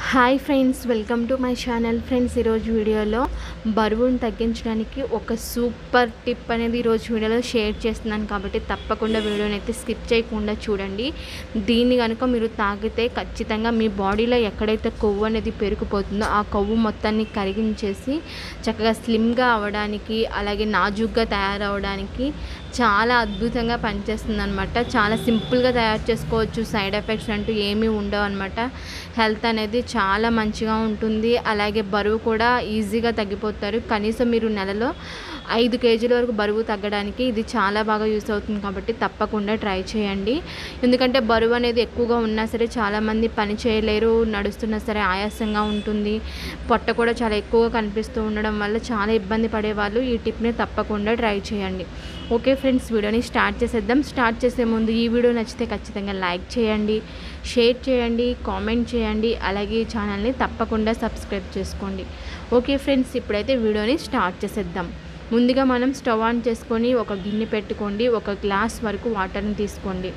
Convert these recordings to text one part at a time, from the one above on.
Hi friends, welcome to my channel. Friends, ఈరోజు వీడియోలో బరువును తగ్గించడానికి ఒక సూపర్ టిప్ అనేది ఈరోజు వీడియోలో షేర్ చేస్తున్నాను. కాబట్టి తప్పకుండా వీడియోని అయితే స్కిప్ చేయకుండా చూడండి. దీన్ని కనుక మీరు తాగితే ఖచ్చితంగా మీ బాడీలో ఎక్కడైతే కొవ్వు అనేది పెరిగిపోతుందో ఆ కొవ్వు మొత్తాన్ని కరిగించేసి చక్కగా స్లిమ్గా అవ్వడానికి, అలాగే నాజూగ్గా తయారవడానికి చాలా అద్భుతంగా పనిచేస్తుంది అనమాట. చాలా సింపుల్గా తయారు చేసుకోవచ్చు. సైడ్ ఎఫెక్ట్స్ అంటూ ఏమీ ఉండవు అనమాట. హెల్త్ అనేది చాలా మంచిగా ఉంటుంది. అలాగే బరువు కూడా ఈజీగా తగ్గిపోతారు. కనీసం మీరు నెలలో 5 కేజీల వరకు బరువు తగ్గడానికి ఇది చాలా బాగా యూస్ అవుతుంది. కాబట్టి తప్పకుండా ట్రై చేయండి. ఎందుకంటే బరువు అనేది ఎక్కువగా ఉన్నా సరే చాలామంది పని చేయలేరు, నడుస్తున్నా సరే ఆయాసంగా ఉంటుంది. పొట్ట కూడా చాలా ఎక్కువగా కనిపిస్తూ ఉండడం వల్ల చాలా ఇబ్బంది పడేవాళ్ళు ఈ టిప్ని తప్పకుండా ట్రై చేయండి. ఓకే ఫ్రెండ్స్, వీడియోని స్టార్ట్ చేసేద్దాం. స్టార్ట్ చేసే ముందు ఈ వీడియో నచ్చితే ఖచ్చితంగా లైక్ చేయండి, షేర్ చేయండి, కామెంట్ చేయండి. అలాగే ఈ ఛానల్ని తప్పకుండా సబ్స్క్రైబ్ చేసుకోండి. ఓకే ఫ్రెండ్స్, ఇప్పుడైతే వీడియోని స్టార్ట్ చేసేద్దాం. ముందుగా మనం స్టవ్ ఆన్ చేసుకొని ఒక గిన్నె పెట్టుకోండి. 1 గ్లాస్ వరకు వాటర్ని తీసుకోండి.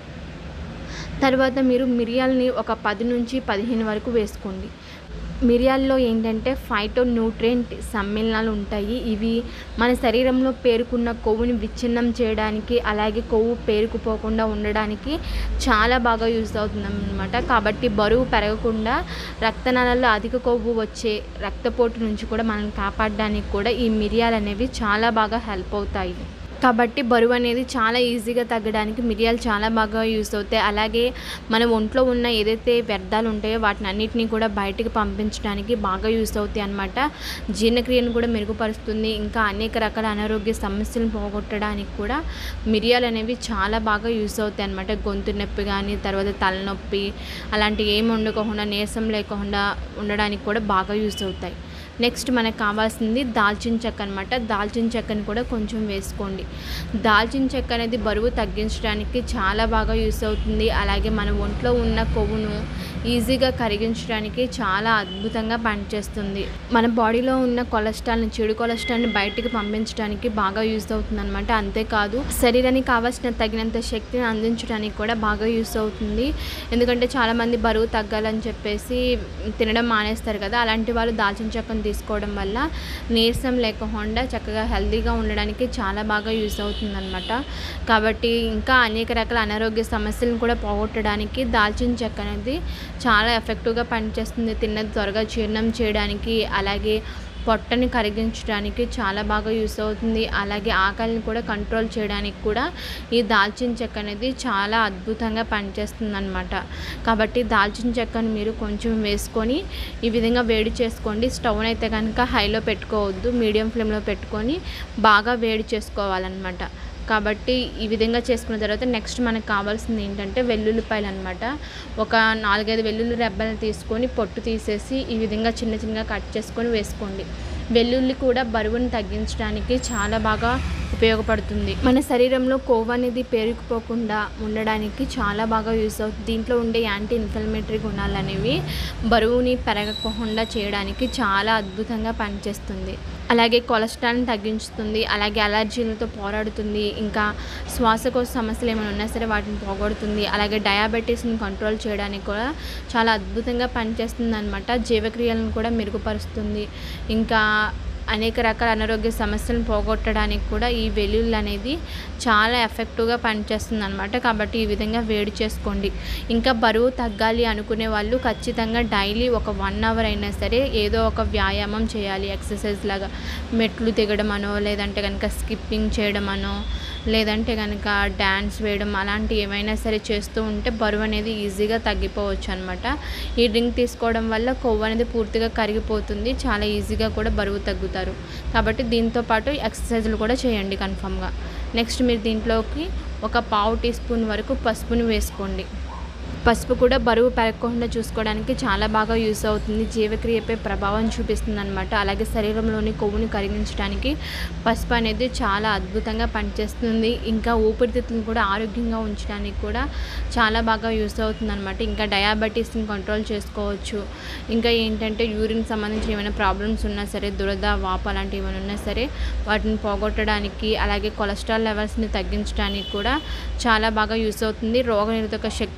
తర్వాత మీరు మిరియాలని ఒక 10 నుంచి 15 వరకు వేసుకోండి. మిరియాల్లో ఏంటంటే ఫైటోన్యూట్రియంట్ సమ్మేళనాలు ఉంటాయి. ఇవి మన శరీరంలో పేరుకున్న కొవ్వుని విచ్ఛిన్నం చేయడానికి, అలాగే కొవ్వు పేరుకుపోకుండా ఉండడానికి చాలా బాగా యూజ్ అవుతుందన్నమాట. కాబట్టి బరువు పెరగకుండా, రక్తనాళాల్లో అధిక కొవ్వు వచ్చే రక్తపోటు నుంచి కూడా మనం కాపాడడానికి కూడా ఈ మిరియాలు అనేవి చాలా బాగా హెల్ప్ అవుతాయి. కాబట్టి బరువు అనేది చాలా ఈజీగా తగ్గడానికి మిరియాలు చాలా బాగా యూస్ అవుతాయి. అలాగే మన ఒంట్లో ఉన్న ఏదైతే వ్యర్థాలు ఉంటాయో వాటిని అన్నిటినీ కూడా బయటికి పంపించడానికి బాగా యూస్ అవుతాయి అన్నమాట. జీర్ణక్రియను కూడా మెరుగుపరుస్తుంది. ఇంకా అనేక రకాల అనారోగ్య సమస్యలను పోగొట్టడానికి కూడా మిరియాలు అనేవి చాలా బాగా యూస్ అవుతాయి అన్నమాట. గొంతు నొప్పి కానీ, తర్వాత తలనొప్పి అలాంటివి ఏమి ఉండకుండా, నీరసం లేకుండా ఉండడానికి కూడా బాగా యూస్ అవుతాయి. నెక్స్ట్ మనకు కావాల్సింది దాల్చిన చెక్క అనమాట. దాల్చిన చెక్కని కూడా కొంచెం వేసుకోండి. దాల్చిన చెక్క అనేది బరువు తగ్గించడానికి చాలా బాగా యూస్ అవుతుంది. అలాగే మన ఒంట్లో ఉన్న కొవ్వును ఈజీగా కరిగించడానికి చాలా అద్భుతంగా పనిచేస్తుంది. మన బాడీలో ఉన్న కొలెస్ట్రాల్ని, చెడు కొలెస్ట్రాల్ని బయటికి పంపించడానికి బాగా యూస్ అవుతుంది అనమాట. అంతేకాదు శరీరానికి కావాల్సిన తగినంత శక్తిని అందించడానికి కూడా బాగా యూస్ అవుతుంది. ఎందుకంటే చాలామంది బరువు తగ్గాలని చెప్పేసి తినడం మానేస్తారు కదా. అలాంటి వాళ్ళు దాల్చిన చెక్కను తీసుకోవడం వల్ల నీరసం లేకుండా చక్కగా హెల్తీగా ఉండడానికి చాలా బాగా యూస్ అవుతుందన్నమాట. కాబట్టి ఇంకా అనేక రకాల అనారోగ్య సమస్యలను కూడా పోగొట్టడానికి దాల్చిన చెక్క అనేది చాలా ఎఫెక్టివ్గా పనిచేస్తుంది. తిన్నది త్వరగా జీర్ణం చేయడానికి, అలాగే పొట్టని కరిగించడానికి చాలా బాగా యూస్ అవుతుంది. అలాగే ఆకలిని కూడా కంట్రోల్ చేయడానికి కూడా ఈ దాల్చిన చెక్క అనేది చాలా అద్భుతంగా పనిచేస్తుంది అనమాట. కాబట్టి దాల్చిన చెక్కను మీరు కొంచెం వేసుకొని ఈ విధంగా వేడి చేసుకోండి. స్టవ్ అయితే కనుక హైలో పెట్టుకోవద్దు, మీడియం ఫ్లేమ్లో పెట్టుకొని బాగా వేడి చేసుకోవాలన్నమాట. కాబట్టి ఈ విధంగా చేసుకున్న తర్వాత నెక్స్ట్ మనకు కావాల్సింది ఏంటంటే వెల్లుల్లిపాయలు అనమాట. ఒక 4-5 వెల్లుల్లి రెబ్బలు తీసుకొని పొట్టు తీసేసి ఈ విధంగా చిన్న చిన్నగా కట్ చేసుకొని వేసుకోండి. వెల్లుల్లి కూడా బరువును తగ్గించడానికి చాలా బాగా ఉపయోగపడుతుంది. మన శరీరంలో కొవ్వు అనేది పేరుకుపోకుండా ఉండడానికి చాలా బాగా యూస్ అవుతుంది. దీంట్లో ఉండే యాంటీ ఇన్ఫ్లమేటరీ గుణాలు అనేవి బరువుని పెరగకుండా చేయడానికి చాలా అద్భుతంగా పనిచేస్తుంది. అలాగే కొలెస్ట్రాల్ని తగ్గించుతుంది. అలాగే అలర్జీలతో పోరాడుతుంది. ఇంకా శ్వాసకోశ సమస్యలు ఏమైనా ఉన్నా సరే వాటిని పోగొడుతుంది. అలాగే డయాబెటీస్ని కంట్రోల్ చేయడానికి కూడా చాలా అద్భుతంగా పనిచేస్తుంది అనమాట. జీవక్రియలను కూడా మెరుగుపరుస్తుంది. ఇంకా అనేక రకాల అనారోగ్య సమస్యలను పోగొట్టడానికి కూడా ఈ వెల్లుల్లి అనేది చాలా ఎఫెక్టివ్గా పనిచేస్తుంది అనమాట. కాబట్టి ఈ విధంగా వేడి చేసుకోండి. ఇంకా బరువు తగ్గాలి అనుకునే వాళ్ళు ఖచ్చితంగా డైలీ ఒక 1 అవర్ అయినా సరే ఏదో ఒక వ్యాయామం చేయాలి. ఎక్సర్సైజ్ లాగా మెట్లు దిగడం అనో, లేదంటే కనుక స్కిప్పింగ్ చేయడం అనో, లేదంటే కనుక డ్యాన్స్ వేయడం, అలాంటి ఏమైనా సరే చేస్తూ ఉంటే బరువు అనేది ఈజీగా తగ్గిపోవచ్చు అనమాట. ఈ డ్రింక్ తీసుకోవడం వల్ల కొవ్వు అనేది పూర్తిగా కరిగిపోతుంది. చాలా ఈజీగా కూడా బరువు తగ్గుతారు. కాబట్టి దీంతో పాటు ఎక్సర్సైజులు కూడా చేయండి కన్ఫామ్గా. నెక్స్ట్ మీరు దీంట్లోకి ఒక 1/2 టీ స్పూన్ వరకు పసుపుని వేసుకోండి. పసుపు కూడా బరువు పెరగకుండా చూసుకోవడానికి చాలా బాగా యూస్ అవుతుంది. జీవక్రియపై ప్రభావం చూపిస్తుంది అనమాట. అలాగే శరీరంలోని కొవ్వుని కరిగించడానికి పసుపు అనేది చాలా అద్భుతంగా పనిచేస్తుంది. ఇంకా ఊపిరితిత్తులను కూడా ఆరోగ్యంగా ఉంచడానికి కూడా చాలా బాగా యూస్ అవుతుంది అనమాట. ఇంకా డయాబెటీస్ని కంట్రోల్ చేసుకోవచ్చు. ఇంకా ఏంటంటే యూరిన్ సంబంధించిన ఏమైనా ప్రాబ్లమ్స్ ఉన్నా సరే, దురద, వాపు అలాంటివి ఏమైనా ఉన్నా సరే వాటిని పోగొట్టడానికి, అలాగే కొలెస్ట్రాల్ లెవెల్స్ని తగ్గించడానికి కూడా చాలా బాగా యూస్ అవుతుంది. రోగనిరోధక శక్తిని కూడా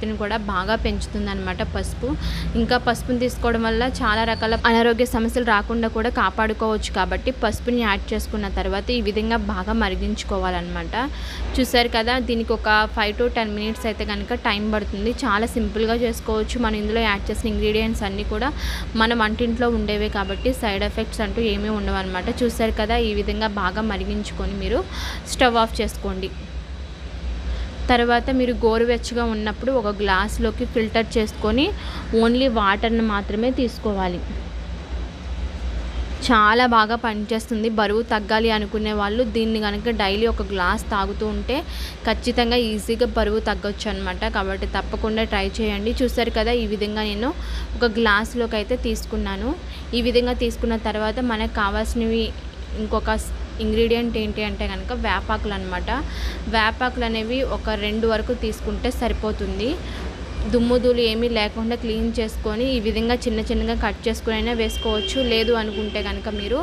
బాగా పెంచుతుందన్నమాట పసుపు. ఇంకా పసుపుని తీసుకోవడం వల్ల చాలా రకాల అనారోగ్య సమస్యలు రాకుండా కూడా కాపాడుకోవచ్చు. కాబట్టి పసుపుని యాడ్ చేసుకున్న తర్వాత ఈ విధంగా బాగా మరిగించుకోవాలన్నమాట. చూసారు కదా, దీనికి ఒక 5 to 10 మినిట్స్ అయితే కనుక టైం పడుతుంది. చాలా సింపుల్గా చేసుకోవచ్చు. మనం ఇందులో యాడ్ చేసిన ఇంగ్రీడియంట్స్ అన్నీ కూడా మన వంటింట్లో ఉండేవే కాబట్టి సైడ్ ఎఫెక్ట్స్ అంటూ ఏమీ ఉండవు అనమాట. చూసారు కదా, ఈ విధంగా బాగా మరిగించుకొని మీరు స్టవ్ ఆఫ్ చేసుకోండి. తర్వాత మీరు గోరువెచ్చగా ఉన్నప్పుడు ఒక గ్లాస్లోకి ఫిల్టర్ చేసుకొని ఓన్లీ వాటర్ని మాత్రమే తీసుకోవాలి. చాలా బాగా పనిచేస్తుంది. బరువు తగ్గాలి అనుకునే వాళ్ళు దీన్ని కనుక డైలీ ఒక గ్లాస్ తాగుతూ ఉంటే ఖచ్చితంగా ఈజీగా బరువు తగ్గొచ్చు అనమాట. కాబట్టి తప్పకుండా ట్రై చేయండి. చూసారు కదా, ఈ విధంగా నేను ఒక గ్లాస్లోకి అయితే తీసుకున్నాను. ఈ విధంగా తీసుకున్న తర్వాత మనకు కావాల్సినవి ఇంకొక ఇంగ్రీడియంట్ ఏంటి అంటే కనుక వేపాకులు అనమాట. వేపాకులు అనేవి ఒక 2 వరకు తీసుకుంటే సరిపోతుంది. దుమ్ము ధూళి ఏమీ లేకుండా క్లీన్ చేసుకొని ఈ విధంగా చిన్నగా కట్ చేసుకుని అయినా వేసుకోవచ్చు. లేదు అనుకుంటే కనుక మీరు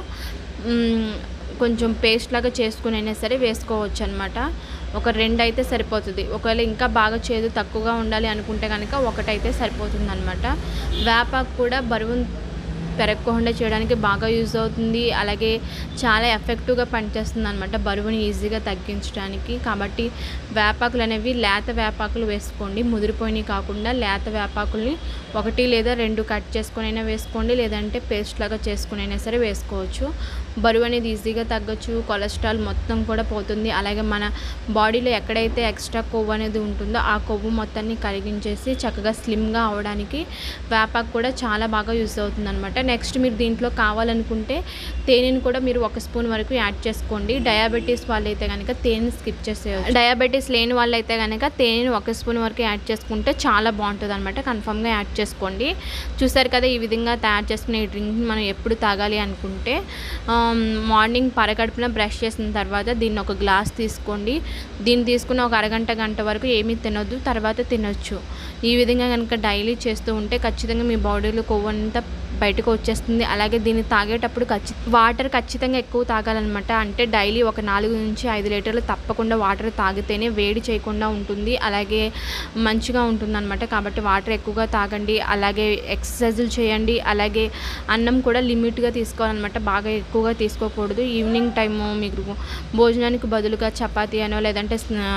కొంచెం పేస్ట్ లాగా చేసుకుని అయినా సరే వేసుకోవచ్చు అనమాట. ఒక 2 అయితే సరిపోతుంది. ఒకవేళ ఇంకా బాగా చేదు తక్కువగా ఉండాలి అనుకుంటే కనుక 1 అయితే సరిపోతుంది అనమాట. వేపాకు కూడా బరువును పెరగకుండా చేయడానికి బాగా యూజ్ అవుతుంది. అలాగే చాలా ఎఫెక్టివ్గా పనిచేస్తుంది అనమాట బరువుని ఈజీగా తగ్గించడానికి. కాబట్టి వేపాకులు అనేవి లేత వేపాకులు వేసుకోండి. ముదిరిపోయినవి కాకుండా లేత వేపాకుల్ని 1 లేదా 2 కట్ చేసుకుని అయినా వేసుకోండి. లేదంటే పేస్ట్ లాగా చేసుకుని అయినా సరే వేసుకోవచ్చు. బరువు అనేది ఈజీగా తగ్గొచ్చు. కొలెస్ట్రాల్ మొత్తం కూడా పోతుంది. అలాగే మన బాడీలో ఎక్కడైతే ఎక్స్ట్రా కొవ్వు అనేది ఉంటుందో ఆ కొవ్వు మొత్తాన్ని కరిగించేసి చక్కగా స్లిమ్గా అవడానికి వేపాకు కూడా చాలా బాగా యూజ్ అవుతుంది అనమాట. నెక్స్ట్ మీరు దీంట్లో కావాలనుకుంటే తేనెని కూడా మీరు 1 స్పూన్ వరకు యాడ్ చేసుకోండి. డయాబెటీస్ వాళ్ళైతే కనుక తేనెని స్కిప్ చేసేయచ్చు. డయాబెటీస్ లేని వాళ్ళైతే కనుక తేనెని 1 స్పూన్ వరకు యాడ్ చేసుకుంటే చాలా బాగుంటుంది అనమాట. కన్ఫామ్గా యాడ్ చేసుకోండి. చూసారు కదా, ఈ విధంగా తయారు చేసుకునే ఈ డ్రింక్ని మనం ఎప్పుడు తాగాలి అనుకుంటే మార్నింగ్ పరగడుపున బ్రష్ చేసిన తర్వాత దీన్ని ఒక గ్లాస్ తీసుకోండి. దీన్ని తీసుకున్న ఒక గంట వరకు ఏమీ తినొద్దు, తర్వాత తినొచ్చు. ఈ విధంగా కనుక డైలీ చేస్తూ ఉంటే ఖచ్చితంగా మీ బాడీలో కొవ్వు అంతా బయటకు వచ్చేస్తుంది. అలాగే దీన్ని తాగేటప్పుడు వాటర్ ఖచ్చితంగా ఎక్కువ తాగాలన్నమాట. అంటే డైలీ ఒక 4 నుంచి 5 లీటర్లు తప్పకుండా వాటర్ తాగితేనే వేడి చేయకుండా ఉంటుంది. అలాగే మంచిగా ఉంటుందన్నమాట. కాబట్టి వాటర్ ఎక్కువగా తాగండి. అలాగే ఎక్సర్సైజులు చేయండి. అలాగే అన్నం కూడా లిమిట్గా తీసుకోవాలన్నమాట. బాగా ఎక్కువగా తీసుకోకూడదు. ఈవినింగ్ టైము మీకు భోజనానికి బదులుగా చపాతీ అనో లేదంటే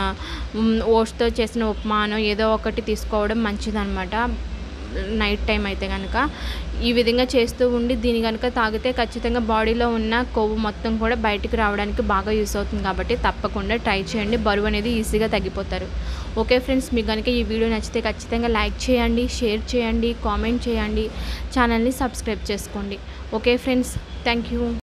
ఓట్స్తో చేసిన ఉప్మా అనో ఏదో ఒకటి తీసుకోవడం మంచిదన్నమాట. నైట్ టైం అయితే కనుక ఈ విధంగా చేస్తూ ఉండి దీన్ని కనుక తాగితే ఖచ్చితంగా బాడీలో ఉన్న కొవ్వు మొత్తం కూడా బయటికి రావడానికి బాగా యూస్ అవుతుంది. కాబట్టి తప్పకుండా ట్రై చేయండి. బరువు అనేది ఈజీగా తగ్గిపోతారు. ఓకే ఫ్రెండ్స్, మీకు కనుక ఈ వీడియో నచ్చితే ఖచ్చితంగా లైక్ చేయండి, షేర్ చేయండి, కామెంట్ చేయండి, ఛానల్ని సబ్స్క్రైబ్ చేసుకోండి. Okay friends, thank you.